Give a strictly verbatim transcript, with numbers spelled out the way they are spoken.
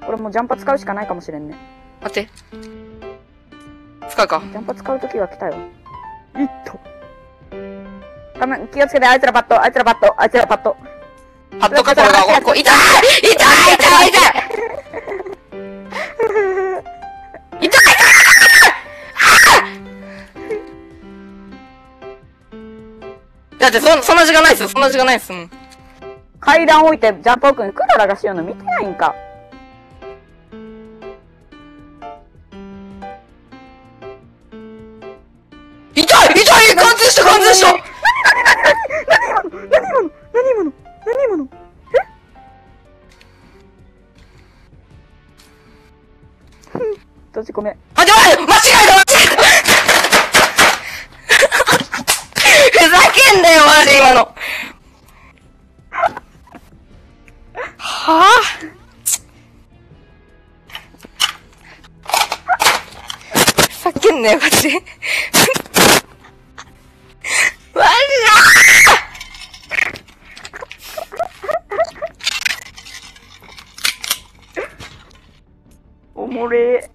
これもうジャンパ使うしかないかもしれんね。 待って。使うか。 ジャンパ使う時が来たよ。いっと。画面、気をつけて、あいつらパット、あいつらパット、あいつらパット。 パッドかこれが、ここ、痛い痛い痛い痛い痛い痛いだってそ、そんな時間ないっすよ、そんな時間ないっすもん。 階段置いてジャンプ奥にクララがしようの見てないんか。 痛い痛い貫通した貫通した何今の何今の何今の何今のえ閉じ込め。 あ、やばい間違えた間違えたふざけんなよマジ今のはぁ、ふざけんなよマジでマジだおもれー。